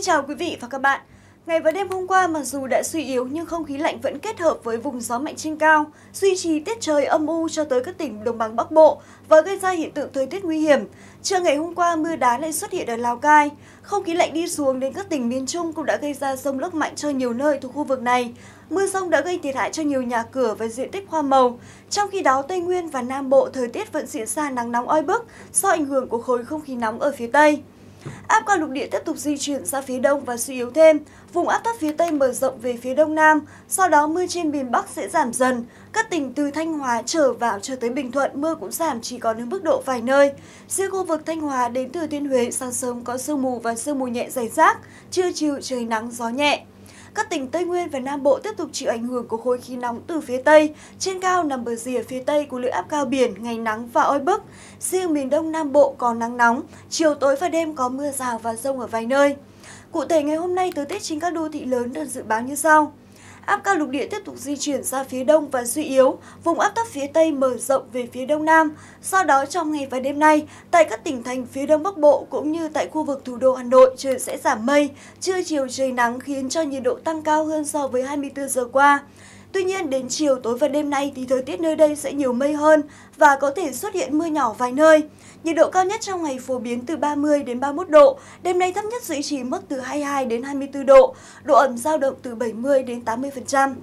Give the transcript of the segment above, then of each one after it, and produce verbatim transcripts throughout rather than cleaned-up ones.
chào quý vị và các bạn. Ngày và đêm hôm qua mặc dù đã suy yếu nhưng không khí lạnh vẫn kết hợp với vùng gió mạnh trên cao, duy trì tiết trời âm u cho tới các tỉnh đồng bằng Bắc Bộ và gây ra hiện tượng thời tiết nguy hiểm. Trưa ngày hôm qua mưa đá lại xuất hiện ở Lào Cai. Không khí lạnh đi xuống đến các tỉnh miền Trung cũng đã gây ra dông lốc mạnh cho nhiều nơi thuộc khu vực này. Mưa dông đã gây thiệt hại cho nhiều nhà cửa và diện tích hoa màu. Trong khi đó, Tây Nguyên và Nam Bộ thời tiết vẫn diễn ra nắng nóng oi bức do ảnh hưởng của khối không khí nóng ở phía Tây. Áp cao lục địa tiếp tục di chuyển ra phía đông và suy yếu thêm. Vùng áp thấp phía Tây mở rộng về phía đông nam, sau đó mưa trên miền Bắc sẽ giảm dần. Các tỉnh từ Thanh Hóa trở vào cho tới Bình Thuận mưa cũng giảm chỉ còn ở mức độ vài nơi. Riêng khu vực Thanh Hóa đến Thừa Thiên Huế sáng sớm có sương mù và sương mù nhẹ rải rác, trưa chiều trời nắng gió nhẹ. Các tỉnh Tây Nguyên và Nam Bộ tiếp tục chịu ảnh hưởng của khối khí nóng từ phía Tây. Trên cao nằm bờ rìa phía Tây của lưỡi áp cao biển, ngày nắng và oi bức. Riêng miền Đông Nam Bộ có nắng nóng, chiều tối và đêm có mưa rào và dông ở vài nơi. Cụ thể ngày hôm nay thời tiết trên các đô thị lớn được dự báo như sau. Áp cao lục địa tiếp tục di chuyển ra phía đông và suy yếu, vùng áp thấp phía Tây mở rộng về phía đông nam. Sau đó trong ngày và đêm nay, tại các tỉnh thành phía đông bắc bộ cũng như tại khu vực thủ đô Hà Nội trời sẽ giảm mây, trưa chiều trời nắng khiến cho nhiệt độ tăng cao hơn so với hai mươi tư giờ qua. Tuy nhiên đến chiều tối và đêm nay thì thời tiết nơi đây sẽ nhiều mây hơn và có thể xuất hiện mưa nhỏ vài nơi. Nhiệt độ cao nhất trong ngày phổ biến từ ba mươi đến ba mươi mốt độ, đêm nay thấp nhất duy trì mức từ hai mươi hai đến hai mươi tư độ, độ ẩm dao động từ bảy mươi đến tám mươi phần trăm.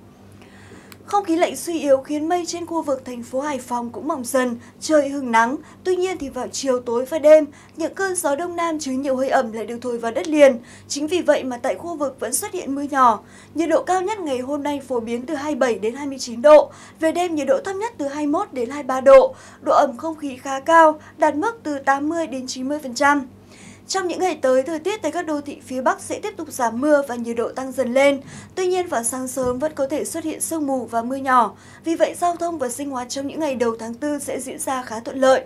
Không khí lạnh suy yếu khiến mây trên khu vực thành phố Hải Phòng cũng mỏng dần, trời hửng nắng. Tuy nhiên thì vào chiều tối và đêm, những cơn gió đông nam chứa nhiều hơi ẩm lại được thổi vào đất liền. Chính vì vậy mà tại khu vực vẫn xuất hiện mưa nhỏ. Nhiệt độ cao nhất ngày hôm nay phổ biến từ hai mươi bảy đến hai mươi chín độ, về đêm nhiệt độ thấp nhất từ hai mươi mốt đến hai mươi ba độ. Độ ẩm không khí khá cao, đạt mức từ tám mươi đến chín mươi phần trăm. Trong những ngày tới, thời tiết tại các đô thị phía Bắc sẽ tiếp tục giảm mưa và nhiệt độ tăng dần lên. Tuy nhiên vào sáng sớm vẫn có thể xuất hiện sương mù và mưa nhỏ. Vì vậy, giao thông và sinh hoạt trong những ngày đầu tháng tư sẽ diễn ra khá thuận lợi.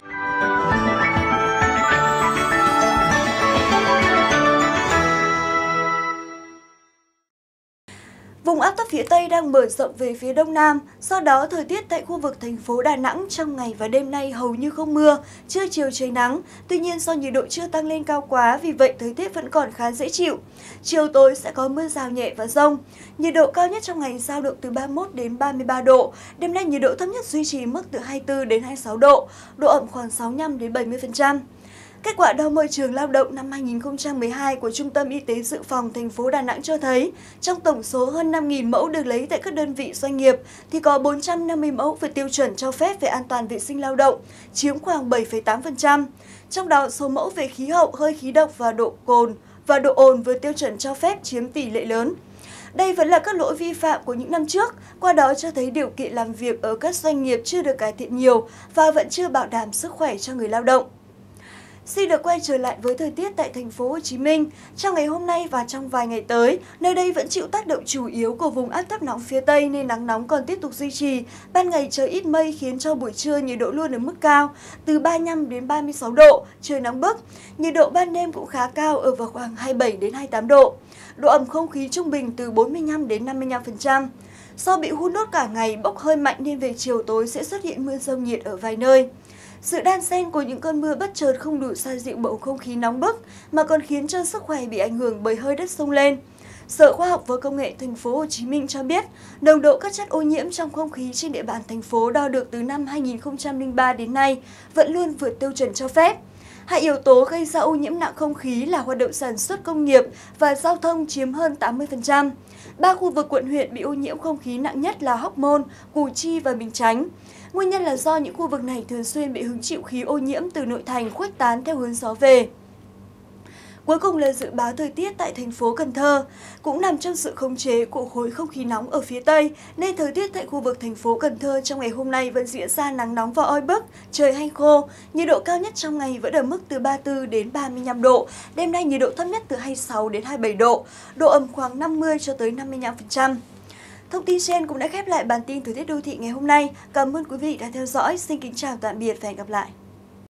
Vùng áp thấp phía Tây đang mở rộng về phía Đông Nam, do đó thời tiết tại khu vực thành phố Đà Nẵng trong ngày và đêm nay hầu như không mưa, trưa chiều trời nắng. Tuy nhiên do nhiệt độ chưa tăng lên cao quá, vì vậy thời tiết vẫn còn khá dễ chịu. Chiều tối sẽ có mưa rào nhẹ và dông. Nhiệt độ cao nhất trong ngày dao động từ ba mươi mốt đến ba mươi ba độ. Đêm nay nhiệt độ thấp nhất duy trì mức từ hai mươi tư đến hai mươi sáu độ, độ ẩm khoảng sáu mươi lăm đến bảy mươi phần trăm. Kết quả đo môi trường lao động năm hai nghìn không trăm mười hai của Trung tâm Y tế Dự phòng thành phố Đà Nẵng cho thấy, trong tổng số hơn năm nghìn mẫu được lấy tại các đơn vị doanh nghiệp, thì có bốn trăm năm mươi mẫu vượt tiêu chuẩn cho phép về an toàn vệ sinh lao động, chiếm khoảng bảy phẩy tám phần trăm. Trong đó, số mẫu về khí hậu, hơi khí độc và độ cồn và độ ồn vượt tiêu chuẩn cho phép chiếm tỷ lệ lớn. Đây vẫn là các lỗi vi phạm của những năm trước, qua đó cho thấy điều kiện làm việc ở các doanh nghiệp chưa được cải thiện nhiều và vẫn chưa bảo đảm sức khỏe cho người lao động. Xin được quay trở lại với thời tiết tại thành phố Hồ Chí Minh. Trong ngày hôm nay và trong vài ngày tới, nơi đây vẫn chịu tác động chủ yếu của vùng áp thấp nóng phía Tây nên nắng nóng còn tiếp tục duy trì. Ban ngày trời ít mây khiến cho buổi trưa nhiệt độ luôn ở mức cao, từ ba mươi lăm đến ba mươi sáu độ, trời nóng bức. Nhiệt độ ban đêm cũng khá cao ở vào khoảng hai mươi bảy đến hai mươi tám độ. Độ ẩm không khí trung bình từ bốn mươi lăm đến năm mươi lăm phần trăm. Do bị hun đốt cả ngày, bốc hơi mạnh nên về chiều tối sẽ xuất hiện mưa rông nhiệt ở vài nơi. Sự đan xen của những cơn mưa bất chợt không đủ xoa dịu bầu không khí nóng bức mà còn khiến cho sức khỏe bị ảnh hưởng bởi hơi đất sông lên. Sở Khoa học và Công nghệ thành phố Hồ Chí Minh cho biết, nồng độ các chất ô nhiễm trong không khí trên địa bàn thành phố đo được từ năm hai nghìn không trăm lẻ ba đến nay vẫn luôn vượt tiêu chuẩn cho phép. Hai yếu tố gây ra ô nhiễm nặng không khí là hoạt động sản xuất công nghiệp và giao thông chiếm hơn tám mươi phần trăm. Ba khu vực quận huyện bị ô nhiễm không khí nặng nhất là Hóc Môn, Củ Chi và Bình Chánh. Nguyên nhân là do những khu vực này thường xuyên bị hứng chịu khí ô nhiễm từ nội thành khuếch tán theo hướng gió về. Cuối cùng là dự báo thời tiết tại thành phố Cần Thơ. Cũng nằm trong sự khống chế của khối không khí nóng ở phía Tây, nên thời tiết tại khu vực thành phố Cần Thơ trong ngày hôm nay vẫn diễn ra nắng nóng và oi bức, trời hanh khô. Nhiệt độ cao nhất trong ngày vẫn ở mức từ ba mươi tư đến ba mươi lăm độ, đêm nay nhiệt độ thấp nhất từ hai mươi sáu đến hai mươi bảy độ, độ ẩm khoảng năm mươi cho tới năm mươi lăm phần trăm. Thông tin trên cũng đã khép lại bản tin thời tiết đô thị ngày hôm nay. Cảm ơn quý vị đã theo dõi. Xin kính chào tạm biệt và hẹn gặp lại.